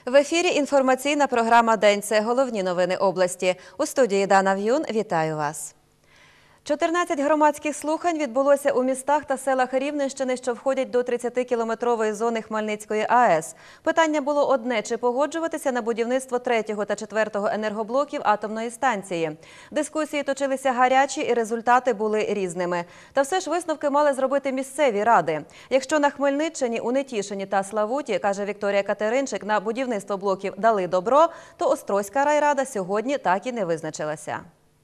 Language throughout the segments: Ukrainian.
В ефірі інформаційна програма «День». Це головні новини області. У студії Дана В'юн. Вітаю вас. 14 громадських слухань відбулося у містах та селах Рівненщини, що входять до 30-кілометрової зони Хмельницької АЕС. Питання було одне – чи погоджуватися на будівництво 3-го та 4-го енергоблоків атомної станції. Дискусії точилися гарячі і результати були різними. Та все ж висновки мали зробити місцеві ради. Якщо на Хмельниччині, у Нетішині та Славуті, каже Вікторія Катеринчик, на будівництво блоків дали добро, то Острозька райрада сьогодні так і не визначилася.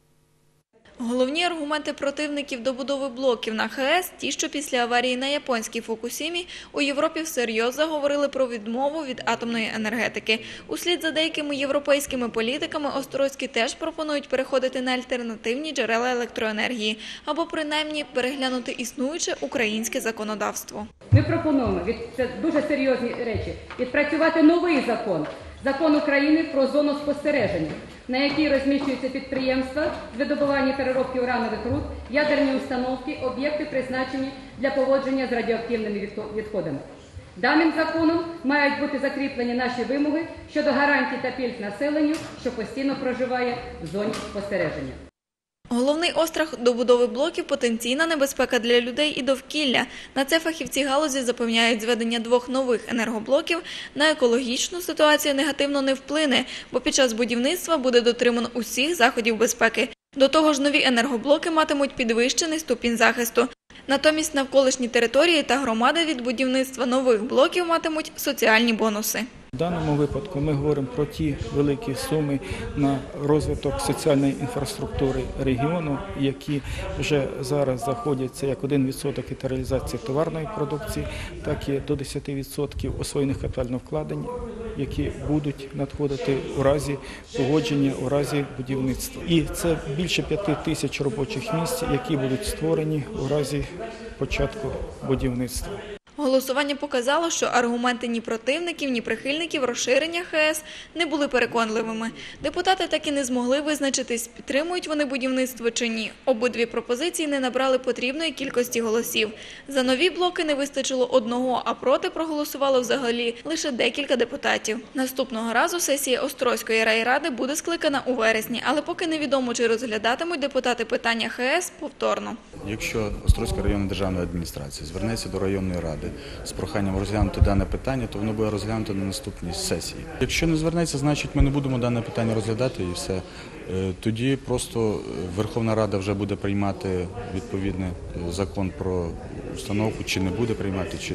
Головні аргументи противників добудови блоків на ХАЕС – ті, що після аварії на японській Фукусімі у Європі всерйоз заговорили про відмову від атомної енергетики. Услід за деякими європейськими політиками Острозькі теж пропонують переходити на альтернативні джерела електроенергії або принаймні переглянути існуюче українське законодавство. Ми пропонуємо, це дуже серйозні речі, відпрацювати новий закон. Закон України про зону спостереження, на якій розміщуються підприємства з видобування і переробки уранових руд, ядерні установки, об'єкти, призначені для поводження з радіоактивними відходами. Даним законом мають бути закріплені наші вимоги щодо гарантій та пільг населенню, що постійно проживає в зоні спостереження. Головний острах добудови блоків – потенційна небезпека для людей і довкілля. На це фахівці галузі запевняють, зведення 2 нових енергоблоків на екологічну ситуацію негативно не вплине, бо під час будівництва буде дотримано усіх заходів безпеки. До того ж, нові енергоблоки матимуть підвищений ступінь захисту. Натомість навколишні території та громади від будівництва нових блоків матимуть соціальні бонуси. В даному випадку ми говоримо про ті великі суми на розвиток соціальної інфраструктури регіону, які вже зараз заходяться як 1% від реалізації товарної продукції, так і до 10% освоєних капітальних вкладень, які будуть надходити у разі погодження, у разі будівництва. І це більше 5 тисяч робочих місць, які будуть створені у разі початку будівництва. Голосування показало, що аргументи ні противників, ні прихильників розширення ХАЕС не були переконливими. Депутати так і не змогли визначитись, підтримують вони будівництво чи ні. Обидві пропозиції не набрали потрібної кількості голосів. За нові блоки не вистачило 1, а проти проголосувало взагалі лише декілька депутатів. Наступного разу сесія Острозької райради буде скликана у вересні, але поки невідомо, чи розглядатимуть депутати питання ХАЕС повторно. Якщо Острозька районна державна адміністрація звернеться до районної ради з проханням розглянути дане питання, то воно буде розглянуто на наступній сесії. Якщо не звернеться, значить ми не будемо дане питання розглядати і все. Тоді просто Верховна Рада вже буде приймати відповідний закон про установку, чи не буде приймати, чи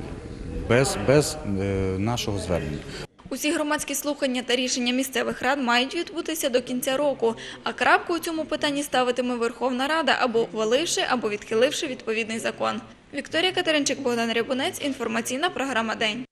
без нашого звернення. Усі громадські слухання та рішення місцевих рад мають відбутися до кінця року, а крапку у цьому питанні ставитиме Верховна Рада, або ухваливши, або відхиливши відповідний закон. Вікторія Катеринчик, Богдан Рябунець, інформаційна програма «День».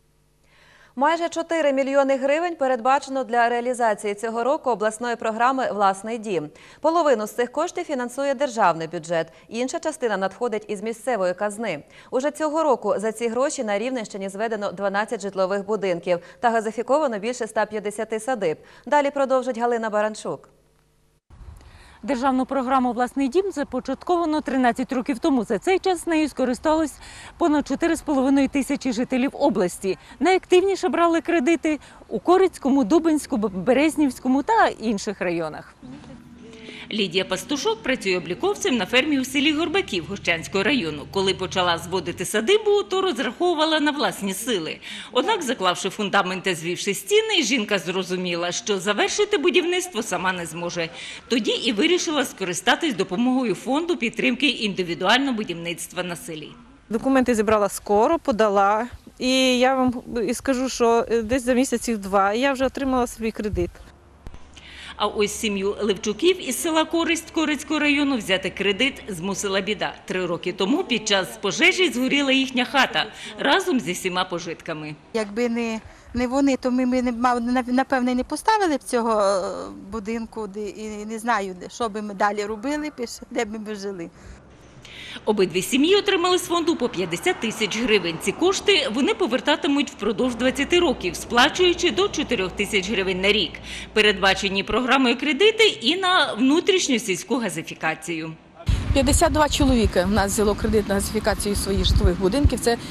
Майже 4 мільйони гривень передбачено для реалізації цього року обласної програми «Власний дім». Половину з цих коштів фінансує державний бюджет, інша частина надходить із місцевої казни. Уже цього року за ці гроші на Рівненщині зведено 12 житлових будинків та газифіковано більше 150 садиб. Далі продовжить Галина Баранчук. Державну програму «Власний дім» започатковано 13 років тому. За цей час нею скористалось понад 4,5 тисячі жителів області. Найактивніше брали кредити у Корицькому, Дубенському, Березнівському та інших районах. Лідія Пастушок працює обліковцем на фермі у селі Горбаків Гощанського району. Коли почала зводити садибу, то розраховувала на власні сили. Однак, заклавши фундамент та звівши стіни, жінка зрозуміла, що завершити будівництво сама не зможе. Тоді і вирішила скористатись допомогою фонду підтримки індивідуального будівництва на селі. Документи зібрала скоро, подала. І я вам скажу, що десь за місяців 2 я вже отримала свій кредит. А ось сім'ю Левчуків із села Користь Корицького району взяти кредит змусила біда. 3 роки тому під час пожежі згоріла їхня хата разом зі всіма пожитками. Якби не вони, то ми напевне не поставили б цього будинку і не знаю, що б ми далі робили, де б ми жили. Обидві сім'ї отримали з фонду по 50 тисяч гривень. Ці кошти вони повертатимуть впродовж 20 років, сплачуючи до 4 тисяч гривень на рік. Передбачені програмою кредити і на внутрішню сільську газифікацію. 52 чоловіка в нас взяло кредит на газифікацію своїх житлових будинків. Це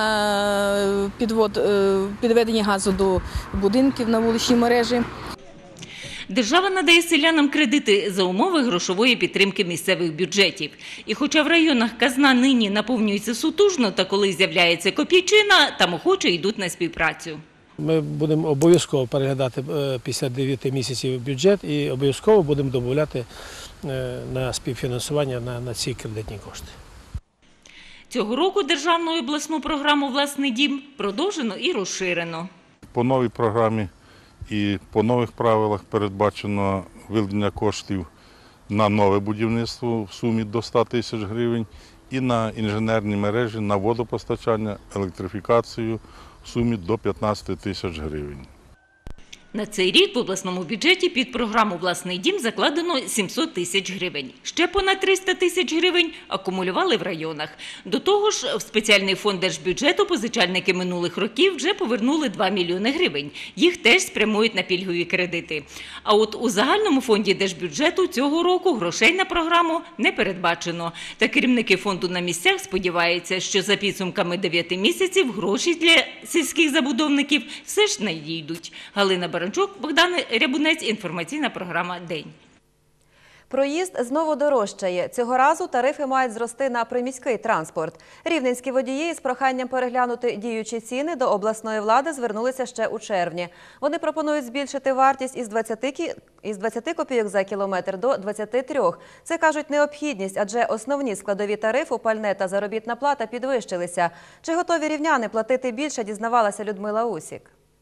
на підведення газу до будинків на вуличній мережі. Держава надає селянам кредити за умови грошової підтримки місцевих бюджетів. І хоча в районах казна нині наповнюється сутужно, та коли з'являється копійчина, там охоче йдуть на співпрацю. Ми будемо обов'язково переглядати після 9 місяців бюджет і обов'язково будемо додавати на співфінансування на ці кредитні кошти. Цього року державну і обласну програму «Власний дім» продовжено і розширено. По новій програмі і по нових правилах передбачено виділення коштів на нове будівництво в сумі до 100 тисяч гривень і на інженерні мережі, на водопостачання, електрифікацію в сумі до 15 тисяч гривень. На цей рік в обласному бюджеті під програму «Власний дім» закладено 700 тисяч гривень. Ще понад 300 тисяч гривень акумулювали в районах. До того ж, в спеціальний фонд держбюджету позичальники минулих років вже повернули 2 мільйони гривень. Їх теж спрямують на пільгові кредити. А от у загальному фонді держбюджету цього року грошей на програму не передбачено. Та керівники фонду на місцях сподіваються, що за підсумками 9 місяців гроші для сільських забудовників все ж надійдуть. Галина Баранчук, Богдан Рябунець, інформаційна програма «День». Проїзд знову дорожчає. Цього разу тарифи мають зрости на приміський транспорт. Рівненські водії з проханням переглянути діючі ціни до обласної влади звернулися ще у червні. Вони пропонують збільшити вартість із 20 копійок за кілометр до 23. Це, кажуть, необхідність, адже основні складові тарифи – пальне та заробітна плата – підвищилися. Чи готові рівняни платити більше, дізнавалася Людмила Усік.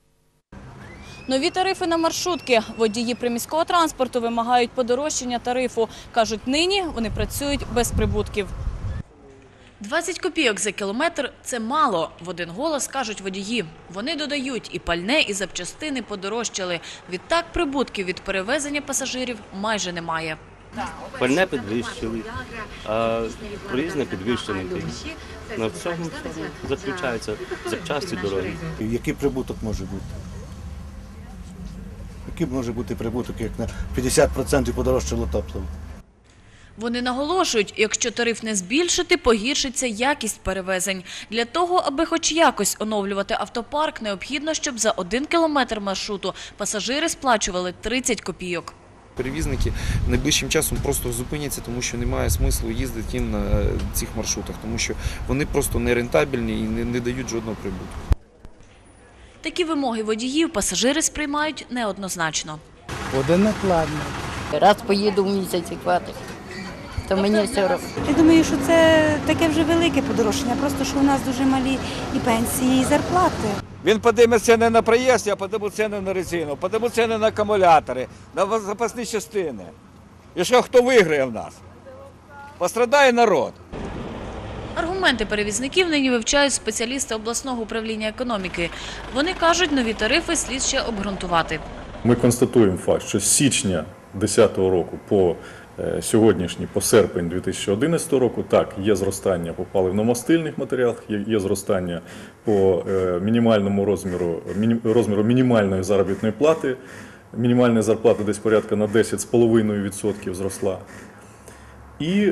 Нові тарифи на маршрутки. Водії приміського транспорту вимагають подорожчання тарифу. Кажуть, нині вони працюють без прибутків. 20 копійок за кілометр – це мало. В один голос кажуть водії. Вони додають, і пальне, і запчастини подорожчали. Відтак прибутків від перевезення пасажирів майже немає. Пальне підвищили, а проїзд не підвищений. На всьому заключаються запчасті дороги. Який прибуток може бути? Який може бути прибуток, як на 50% подорожчало топливо? Вони наголошують, якщо тариф не збільшити, погіршиться якість перевезень. Для того, аби хоч якось оновлювати автопарк, необхідно, щоб за 1 кілометр маршруту пасажири сплачували 30 копійок. Перевізники найближчим часом просто зупиняться, тому що немає смислу їздити їм на цих маршрутах, тому що вони просто не рентабельні і не дають жодного прибутку. Такі вимоги водіїв пасажири сприймають неоднозначно. Буде накладно. Раз поїду в місяць і хватить, то мені все одно. Я думаю, що це таке вже велике подорожчання, просто що у нас дуже малі і пенсії, і зарплати. Він підніме ціни на проїзд, я підніму ціни на резину, підніму ціни на акумулятори, на запасні частини. І що, хто виграє в нас? Пострадає народ. Аргументи перевізників нині вивчають спеціалісти обласного управління економіки. Вони кажуть, нові тарифи слід ще обґрунтувати. Ми констатуємо факт, що з січня 2010 року по сьогоднішній, по серпень 2011 року, так, є зростання по паливно-мастильних матеріалах, є зростання по мінімальному розміру мінімальної заробітної плати. Мінімальна зарплата десь порядка на 10,5% зросла. І,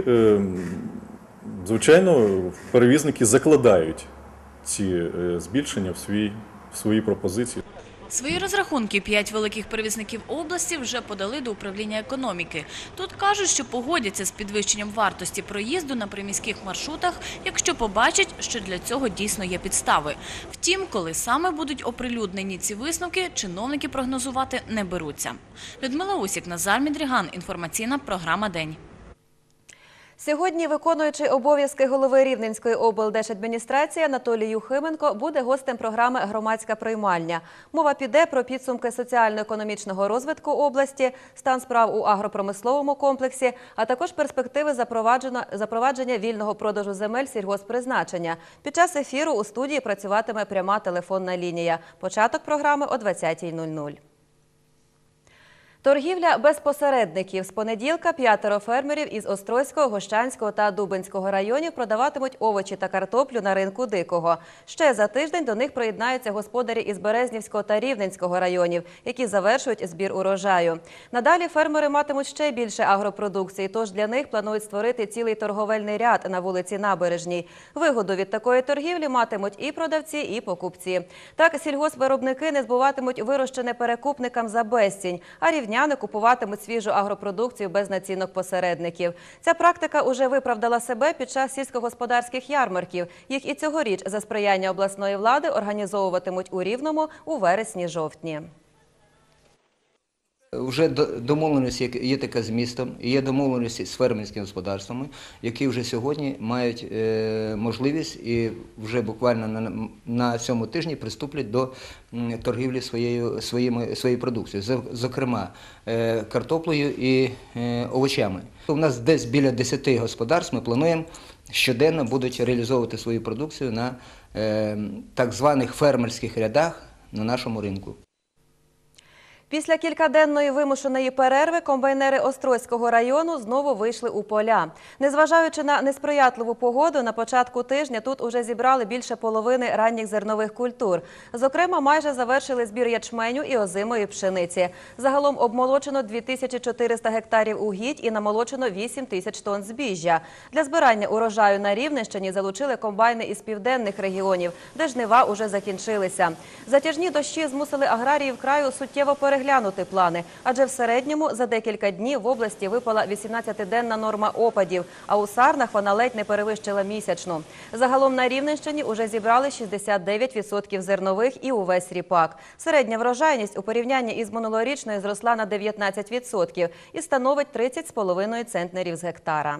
звичайно, перевізники закладають ці збільшення в свої пропозиції. Свої розрахунки 5 великих перевізників області вже подали до управління економіки. Тут кажуть, що погодяться з підвищенням вартості проїзду на приміських маршрутах, якщо побачать, що для цього дійсно є підстави. Втім, коли саме будуть оприлюднені ці висновки, чиновники прогнозувати не беруться. Людмила Усік, Назар Мідріган, інформаційна програма «День». Сьогодні виконуючий обов'язки голови Рівненської облдержадміністрації Анатолій Юхименко буде гостем програми «Громадська приймальня». Мова піде про підсумки соціально-економічного розвитку області, стан справ у агропромисловому комплексі, а також перспективи запровадження вільного продажу земель сільгосппризначення. Під час ефіру у студії працюватиме пряма телефонна лінія. Початок програми о 20:00. Торгівля без посередників. З понеділка 5 фермерів із Острозького, Гощанського та Дубенського районів продаватимуть овочі та картоплю на ринку Дикого. Ще за тиждень до них приєднаються господарі із Березнівського та Рівненського районів, які завершують збір урожаю. Надалі фермери матимуть ще більше агропродукції, тож для них планують створити цілий торговельний ряд на вулиці Набережній. Вигоду від такої торгівлі матимуть і продавці, і покупці. Так, сільгоспвиробники не збуватимуть вирощене перекупникам за безцінь, а рівняни купуватимуть свіжу агропродукцію без націнок посередників. Ця практика уже виправдала себе під час сільськогосподарських ярмарків. Їх і цьогоріч за сприяння обласної влади організовуватимуть у Рівному у вересні-жовтні. Вже домовленість є така з містом, і є домовленість з фермерськими господарствами, які вже сьогодні мають можливість і вже буквально на цьому тижні приступлять до торгівлі своєю продукцією, зокрема картоплею і овочами. У нас десь біля 10 господарств ми плануємо щоденно будуть реалізовувати свою продукцію на так званих фермерських рядах на нашому ринку. Після кількаденної вимушеної перерви комбайнери Острозького району знову вийшли у поля. Незважаючи на несприятливу погоду, на початку тижня тут уже зібрали більше половини ранніх зернових культур. Зокрема, майже завершили збір ячменю і озимої пшениці. Загалом обмолочено 2400 гектарів угідь і намолочено 8000 тонн збіжжя. Для збирання урожаю на Рівненщині залучили комбайни із південних регіонів, де жнива уже закінчилися. Затяжні дощі змусили аграріїв краю суттєво переглянути плани, адже в середньому за декілька днів в області випала 18-денна норма опадів, а у Сарнах вона ледь не перевищила місячну. Загалом на Рівненщині уже зібрали 69% зернових і увесь ріпак. Середня врожайність у порівнянні із минулорічною зросла на 19% і становить 30,5 центнерів з гектара.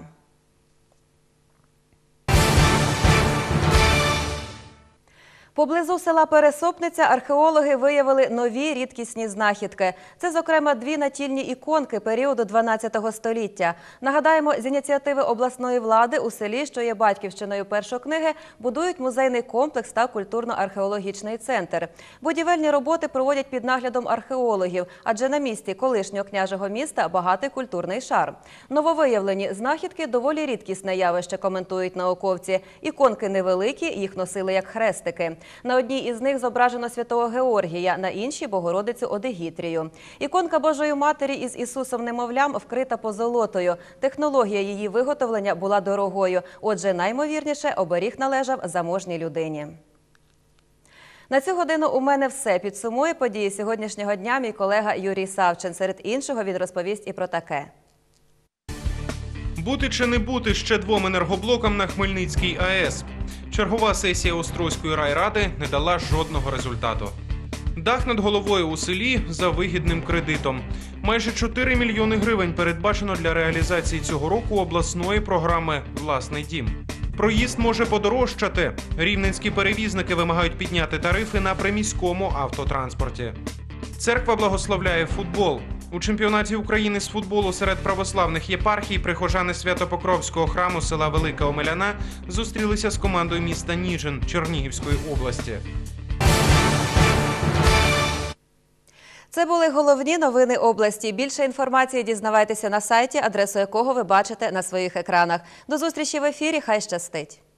Поблизу села Пересопниця археологи виявили нові рідкісні знахідки. Це, зокрема, 2 натільні іконки періоду 12 століття. Нагадаємо, з ініціативи обласної влади у селі, що є батьківщиною першокниги, будують музейний комплекс та культурно-археологічний центр. Будівельні роботи проводять під наглядом археологів, адже на місці колишнього княжого міста багатий культурний шар. Нововиявлені знахідки – доволі рідкісне явище, коментують науковці. Іконки невеликі, їх носили як хрестики. На одній із них зображено святого Георгія, на іншій – Богородицю Одегітрію. Іконка Божої Матері із Ісусом-немовлям вкрита позолотою. Технологія її виготовлення була дорогою. Отже, наймовірніше, оберіг належав заможній людині. На цю годину у мене все. Підсумує події сьогоднішнього дня мій колега Юрій Савчин. Серед іншого він розповість і про таке. Бути чи не бути ще 2 енергоблокам на Хмельницькій АЕС. Чергова сесія Острозької райради не дала жодного результату. Дах над головою у селі за вигідним кредитом. Майже 4 мільйони гривень передбачено для реалізації цього року обласної програми «Власний дім». Проїзд може подорожчати. Рівненські перевізники вимагають підняти тарифи на приміському автотранспорті. Церква благословляє футбол. У чемпіонаті України з футболу серед православних єпархій прихожани Свято-Покровського храму села Велика Омеляна зустрілися з командою міста Ніжин Чернігівської області. Це були головні новини області. Більше інформації дізнавайтеся на сайті, адресу якого ви бачите на своїх екранах. До зустрічі в ефірі. Хай щастить!